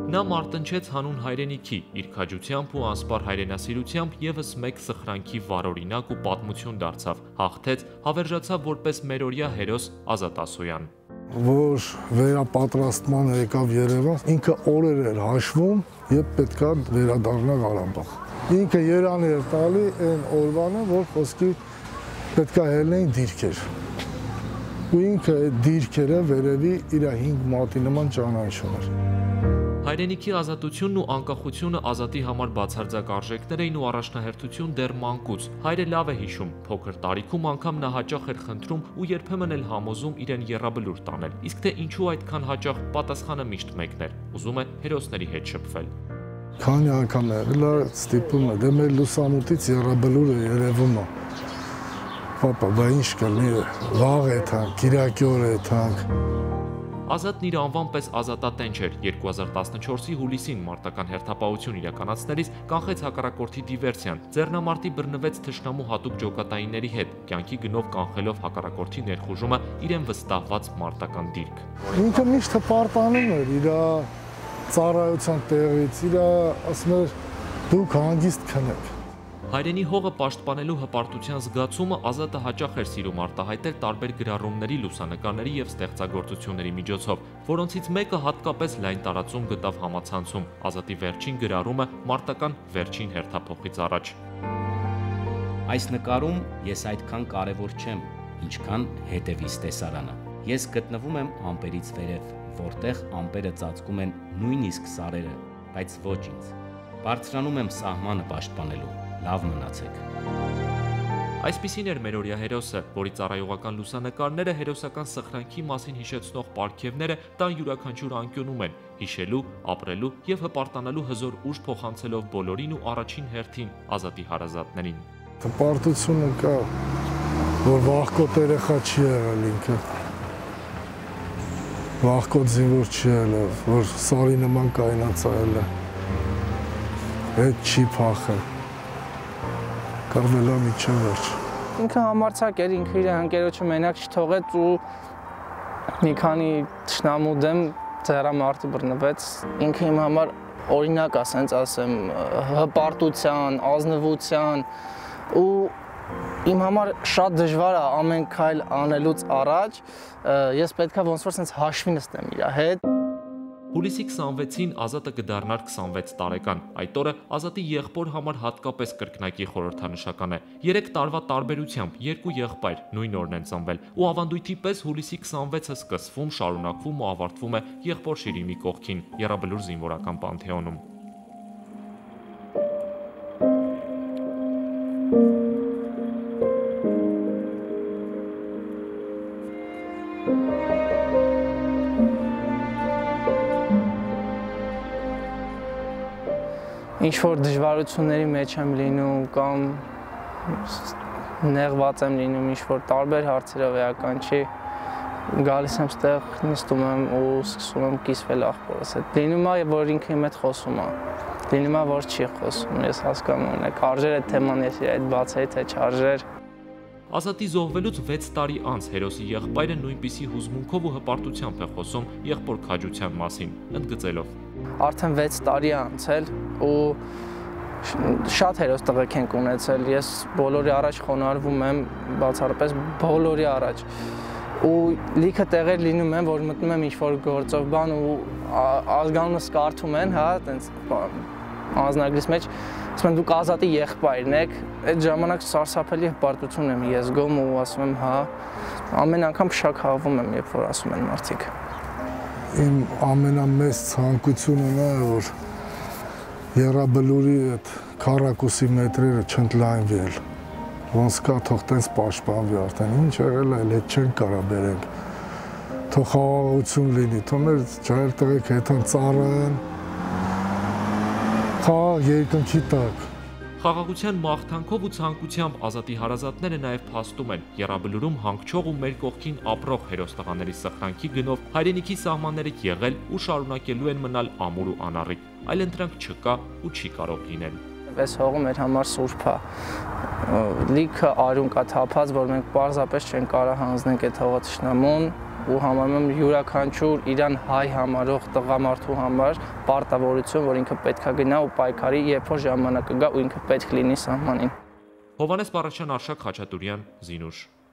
Նա մարտնչեց հանուն հայրենիքի, իր քաջությամբ ու անսպար հայրենասիրությամբ ևս մեկ սխրանքի վառօրինակ ու պատմություն դարձավ, հաղթեց, հավերժացավ որպես մերօրյա հերոս Ազատ Ասոյան։ Որ վերապատրաստման եկավ Երևան, ինքը օրեր էր հաշվում, երբ պետքա վերադառնա Ղարաբաղ։ Ինքը երանի էր տալի այն օրվանը, որ խոսքի պետքա ելնեին դիրքեր։ Ու ինքը այդ դիրքերը վերևի իր 5 մատի նման ճանաչում էր։ Հայրենիքի ազատությունն ու անկախությունը Ազատի համար բացարձակ արժեքներ էին ու առաջնահերթություն դեռ մանկուց։ Հայրը լավ է հիշում, փոքր տարիքում անգամ նա հաճախ էր խնդրում ու երբեմն էլ համոզում իրեն եռաբլուր տանել։ Իսկ թե ինչու այդքան հաճախ, պատասխանը միշտ մեկն էր՝ ուզում է հերոսների հետ շփվել։ Քանի անգամ եղել է ստիպում է, դե մեր լուսամուտից եռաբլուրը երևում է։ Պապա, բա ինչ կլինի, վաղ է թանք, կիրակի օր է թանք։ Ազատն իր անվան պես ազատատենչ էր 2014-ի հուլիսին մարտական հերթապահություն իրականացնելիս կանխեց հակառակորդի դիվերսիան, ձեռնամարտի բռնվեց թշնամու հատուկ ջոկատայինների հետ, կյանքի գնով կանխելով հակառակորդի ներխուժումը իրեն վստահված մարտական դիրք։ Ինքը միշտ հպարտանում էր իր ծառայության տեղից, իր ասում էր դուք հանգիստ քնեք։ Հայրենի հողը պաշտպանելու հպարտության զգացումը Ազատը հաճախ էր սիրում արտահայտել տարբեր գրառումների, լուսանկարների և ստեղծագործությունների միջոցով, որոնցից մեկը հատկապես լայն տարածում գտավ համացանցում, Ազատի վերջին գրառումը մարտական վերջին հերթափոխից առաջ։ Այս նկարում ես այդքան կարևոր չեմ, ինչքան հետևից տեսարանը։ Ես գտնվում եմ ամպերից վերև, որտեղ ամպերը ծածկում են նույնիսկ սարերը, բայց ոչ ինձ։ Բարձրանում եմ սահմանը պաշտպանելու։ Լավ մնացեք։ Այսպիսին էր մերօրյա հերոսը, որի ծառայողական լուսանկարները հերոսական սխրանքի մասին հիշեցնող պարգևները տան յուրաքանչյուր անկյունում են, հիշելու, ապրելու և հպարտանալու հզոր ուժ փոխանցելով բոլորին ու առաջին հերթին Ազատի հարազատներին։ Հպարտությունը կա, որ վախկոտ երեխա չի եղել ինքը։ Վախկոտ զինվոր չի եղել, որ սարի նման կայնացել է։ Հետ չի փախել։ Կարվելա միջև վերջ։ Ինքը համարձակ էր, ինքը իր ընկերոջը մենակ չթողեց ու մի քանի թշնամու դեմ ձեռամարտի բռնվեց։ Ինքը իմ համար օրինակ ասենց ասեմ, հպարտության, ազնվության ու իմ համար շատ դժվար է ամեն քայլ անելուց առաջ ես պետքա ոնց որ սենց հաշվի նստեմ իր հետ։ Հուլիսի 26-ին Ազատը կդառնար 26 տարեկան։ Այդ օրը Ազատի եղբոր համար հատկապես կրկնակի խորհրդանշական է։ 3 տարվա տարբերությամբ 2 եղբայր նույն օրն են ծնվել ու ավանդույթի պես հուլիսի 26-ը սկսվում, շարունակվում ու ավարտվում է եղբոր Շիրիմի կողքին, Եռաբլուր զինվորական պանթեոնում։ Ինչ-որ դժվարությունների մեջ եմ լինում կամ նեղված եմ լինում ինչ-որ տարբեր հարցերով էական չի, գալիս եմ ստեղ, նստում եմ ու սկսում եմ կիսվել աղբորս հետ։ Լինում է, որ ինքը իմ հետ խոսում է, լինում է, որ չի խոսում, ես հասկանում եմ, արժեր այդ թեման ես իր այդ բացեի, թե չարժեր։ Ազատի զոհվելուց 6 տարի անց հերոսի եղբայրը նույնպիսի հուզմունքով ու հպարտությամբ է խոսում եղբոր քաջության մասին, ընդգծելով. Արդեն 6 տարի է անցել ու շատ հերոս տղեկ ենք ունեցել, ես բոլորի առաջ խոնարհվում եմ, բացառապես բոլորի առաջ ու լիքը տեղեր լինում են, որ մտնում եմ ինչ-որ գործով բան ու ազգանունս կարդում են, հա, տենց անձնագրիս մեջ, ասում են դուք Ազատի եղբայրն եք, այդ ժամանակ սարսափելի հպարտություն եմ ես զգում ու ասում եմ, հա, ամեն անգամ փշաքաղվում եմ, երբ որ ասում են մարդիկ։ Իմ ամենամեծ ցանկությունը նա է, որ Եռաբլուրի այդ քառակուսի մետրերը չընդլայնվի, ոնց կա թող տենց պաշտպանվի արդեն, ինչ եղել է, այդ չեն կարա բերենք, թող խաղաղություն լինի, թող մեր ջահել տղեկ հետան ծառայեն, խաղաղ երկնքի տակ։ Խաղաղության մաղթանքով ու ցանկությամբ Ազատի հարազատները նաև փաստում են Եռաբլուրում հանգչող ու մեր կողքին ապրող հերոս տղաների սխրանքի գնով հայրենիքի սահմանները եղել ու շարունակելու են մնալ ամուր ու անառիկ, այլ ընտրանք չկա ու չի կարող լինել։ Այս հողը մեր համար սուրբ է, լիքը արյուն կա թափած, որ մենք պարզապես չենք կարող հանձնենք այդ հողը թշնամուն, ու համարում եմ յուրաքանչյուր իրան հայ համարող տղամարդու համար պարտավորություն, որ ինքը պետք է գնա ու պայքարի, երբ որ ժամանակը գա ու ինքը պետք լինի սահմանին։ Հովհաննես Բառաչյան, Արշակ Խաչատուրյան, Զինուշ։